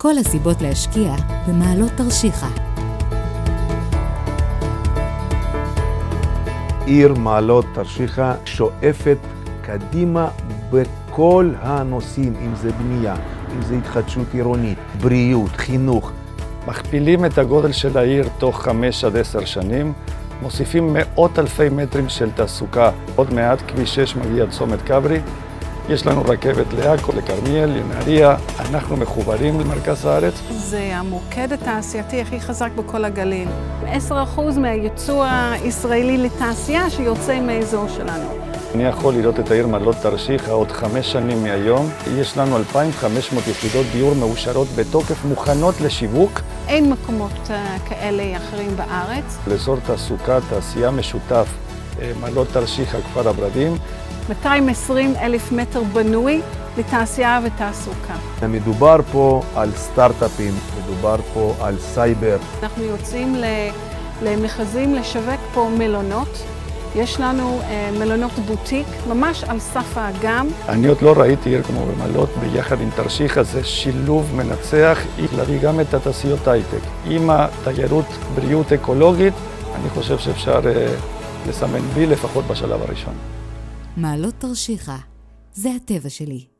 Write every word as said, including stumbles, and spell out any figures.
כל הסיבות להשקיע במעלות תרשיחא. עיר מעלות תרשיחא שואפת קדימה בכל הנושאים, אם זה בנייה, אם זה התחדשות עירונית, בריאות, חינוך. מכפילים את הגודל של העיר תוך חמש עד עשר שנים, מוסיפים מאות אלפי מטרים של תעסוקה. עוד מעט כביש שש מגיע צומת כברי, יש לנו רכבת לעכו, לכרמיאל, לנהריה, אנחנו מחוברים למרכז הארץ. זה המוקד התעשייתי הכי חזק בכל הגליל. עשרה אחוז מהייצוא הישראלי לתעשייה שיוצא מהאזור שלנו. אני יכול לראות את העיר מעלות תרשיחא עוד חמש שנים מהיום. יש לנו אלפיים וחמש מאות יחידות דיור מאושרות בתוקף, מוכנות לשיווק. אין מקומות כאלה אחרים בארץ. לאזור תעסוקה, תעשייה משותף, מעלות תרשיחא, כפר הברדים. מאתיים ועשרים אלף מטר בנוי לתעשייה ותעסוקה. מדובר פה על סטארט-אפים, מדובר פה על סייבר. אנחנו יוצאים למכרזים לשווק פה מלונות. יש לנו מלונות בוטיק, ממש על סף האגם. אני עוד לא ראיתי עיר כמו במעלות, ביחד עם תרשיחא, זה שילוב מנצח, להביא גם את התעשיות הייטק. עם התיירות בריאות אקולוגית, אני חושב שאפשר לסמן בי לפחות בשלב הראשון. מעלות תרשיחא, זה הטבע שלי.